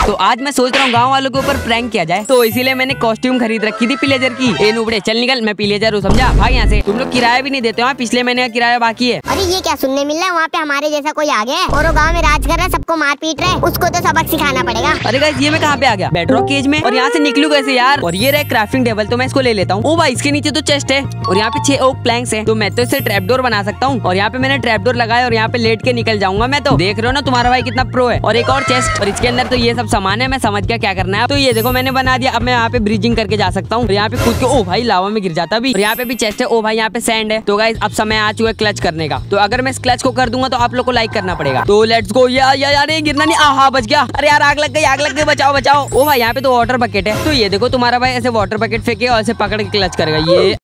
तो आज मैं सोच रहा हूँ गाँव वालों के ऊपर प्रैंक किया जाए, तो इसीलिए मैंने कॉस्ट्यूम खरीद रखी थी प्लेजर की। ए नुबड़े चल निकल, मैं प्लेजर हूँ समझा, भाग यहाँ से। तुम लोग किराया भी नहीं देते हो, पिछले महीने का किराया बाकी है। अरे ये क्या सुनने मिल रहा है, वहाँ पे हमारे जैसा कोई आ गया और वो गाँव में राज कर रहा है, सबको मार पीट रहा है, उसको तो सबक सिखाना पड़ेगा। अरे गाइस ये मैं कहाँ पे आ गया, बेडरॉक केज में, और यहाँ से निकलूं कैसे यार। और ये रहा क्राफ्टिंग टेबल, तो मैं इसको ले लेता हूँ। ओ भाई इसके नीचे तो चेस्ट है और यहाँ पे 6 ओक प्लैंक्स है, तो मैं तो इससे ट्रैपडोर बना सकता हूँ। और यहाँ पे मैंने ट्रैपडोर लगाया और यहाँ पे लेट के निकल जाऊंगा मैं। तो देख रहे हो ना तुम्हारा भाई कितना प्रो है। और एक और चेस्ट, और इसके अंदर तो ये सब सामान है, मैं समझ गया क्या करना है। तो ये देखो मैंने बना दिया, अब मैं यहाँ पे ब्रिजिंग करके जा सकता हूँ। यहाँ पे खुद के ओ भाई लावा में गिर जाता भी। और यहाँ पे भी चेस्ट है, ओ भाई यहाँ पे सैंड है। तो गाइस अब समय आ चुका है क्लच करने का। तो अगर मैं इस क्लच को कर दूंगा तो आप लोग को लाइक करना पड़ेगा। तो लेट्स गो। यार ये गिरना नहीं, आहा बच गया। अरे यार आग लग गई, बचाओ बचाओ। ओ भाई यहाँ पे तो वाटर बकेट है, तो ये देखो तुम्हारा भाई ऐसे वाटर बकेट फेंके और ऐसे पकड़ के क्लच करेगा ये।